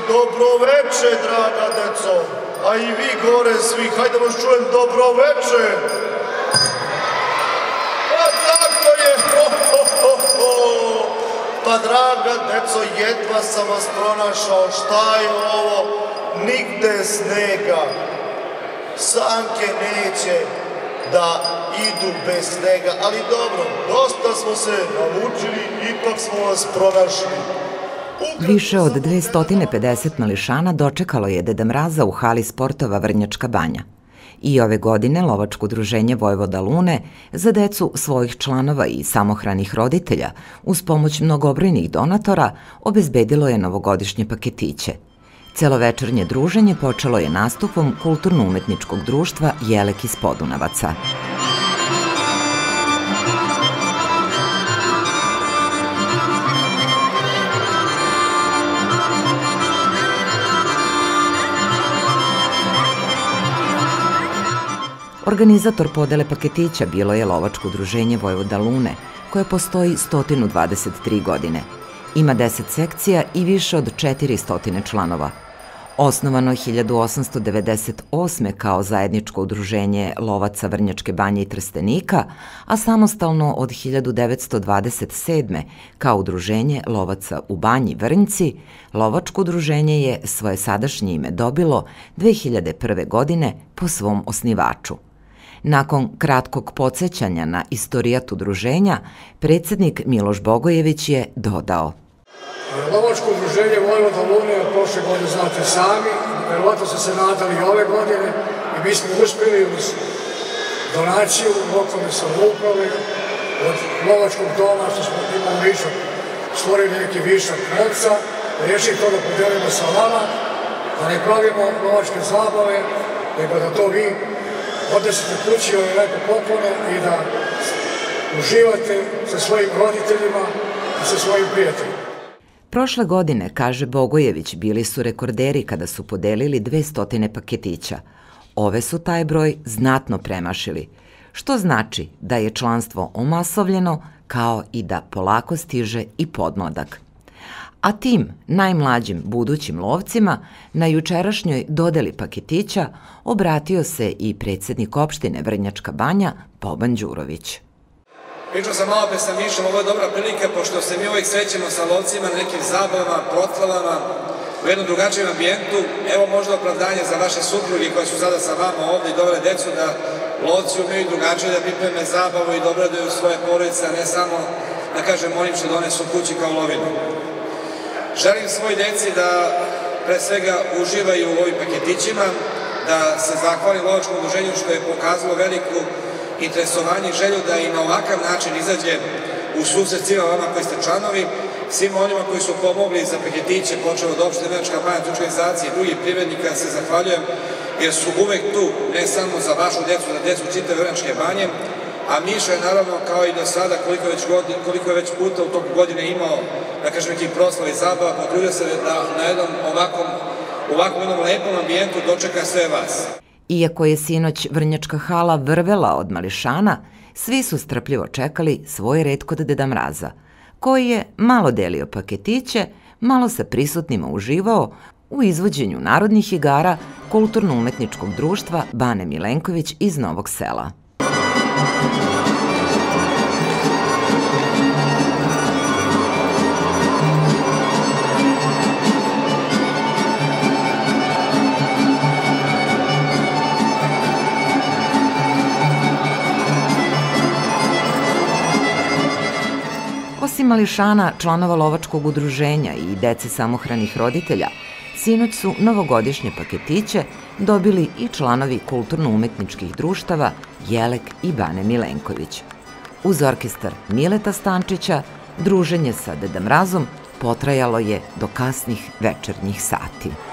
dobro veče, draga deco, a i vi gore svi, hajde vas čujem dobro veče. Pa tako je, Pa draga deco, jedva sam vas pronašao, šta je ovo, nigde snega. Sanke neće da idu bez snega, ali dobro, dosta smo se namučili, ipak smo vas pronašli. Više od 250 mališana dočekalo je Deda Mraza u hali sportova Vrnjačka Banja. I ove godine Lovačko udruženje Vojvoda Lune za decu svojih članova i samohranih roditelja uz pomoć mnogobrojnih donatora obezbedilo je novogodišnje paketiće. Celovečernje druženje počelo je nastupom kulturno-umetničkog društva Jelek iz Podunavaca. Organizator podele paketića bilo je Lovačko udruženje Vojvoda Lune, koje postoji 123 godine. Ima 10 sekcija i više od 400 članova. Osnovano 1898. kao zajedničko udruženje lovaca Vrnjačke Banje i Trstenika, a samostalno od 1927. kao udruženje lovaca u Banji Vrnjci, Lovačko udruženje je svoje sadašnje ime dobilo 2001. godine po svom osnivaču. Nakon kratkog podsjećanja na istorijat udruženja, predsjednik Miloš Bogojević je dodao: Lovačko udruženje Vojvoda Lune od prošle godine znate sami, verovatno ste se nadali i ove godine i mi smo uspjeli uz donaciju lokalne samouprave od Lovačkog doma, što smo imali višak, stvorili neki višak novca, rešili to da podelimo sa vama, da ne pravimo lovačke zabave, nego da to vi odnesete kući ove lepe poklone i da uživate sa svojim roditeljima i sa svojim prijateljima. Prošle godine, kaže Bogojević, bili su rekorderi kada su podelili 200 paketića. Ove su taj broj znatno premašili, što znači da je članstvo omasovljeno, kao i da polako stiže i podmladak. A tim najmlađim budućim lovcima na jučerašnjoj dodeli paketića obratio se i predsjednik opštine Vrnjačka Banja, Boban Đurović. Pričao sam malo pre sa Mišom, ovo je dobra prilika, pošto se mi uvijek srećemo sa lovcima na nekim zabavama, protlavama, u jednom drugačijem ambijentu. Evo možda opravdanje za vaše supruge koje su sada sa vama ovdje i dovele decu da lovci umeju drugačije da pripreme zabavu i da obraduju svoje porodice, a ne samo, da kažem, onim što donesu kući kao lovinu. Želim svoj deci da pre svega uživaju u ovim paketićima, da se zahvalim Lovačkom udruženju što je pokazalo veliku interesovanje i želju da i na ovakav način izađe u susret svima vama koji ste članovi, svima onima koji su pomogli za paketiće, počeo od opštine Vrnjačka Banja, organizacije i drugih privrednika, se zahvaljujem jer su uvek tu, ne samo za vašu decu, za decu čitave Vrnjačke Banje, a Miša je naravno kao i do sada, koliko je već puta u toku godine imao, da kažem, neki proslav i zabava, potrudio se da na jednom ovakvom jednom lepom ambijentu dočeka sve vas. Iako je sinoć Vrnjačka hala vrvela od mališana, svi su strpljivo čekali svoj red kod Deda Mraza, koji je malo delio paketiće, malo sa prisutnima uživao u izvođenju narodnih igara Kulturno-umetničkog društva Bane Milenković iz Novog Sela. Osim mališana, članova Lovačkog udruženja i dece samohranih roditelja, sinoć su novogodišnje paketiće dobili i članovi kulturno-umetničkih društava Jelek i Bane Milenković. Uz orkestar Mileta Stančića, druženje sa Deda Mrazom potrajalo je do kasnih večernjih sati.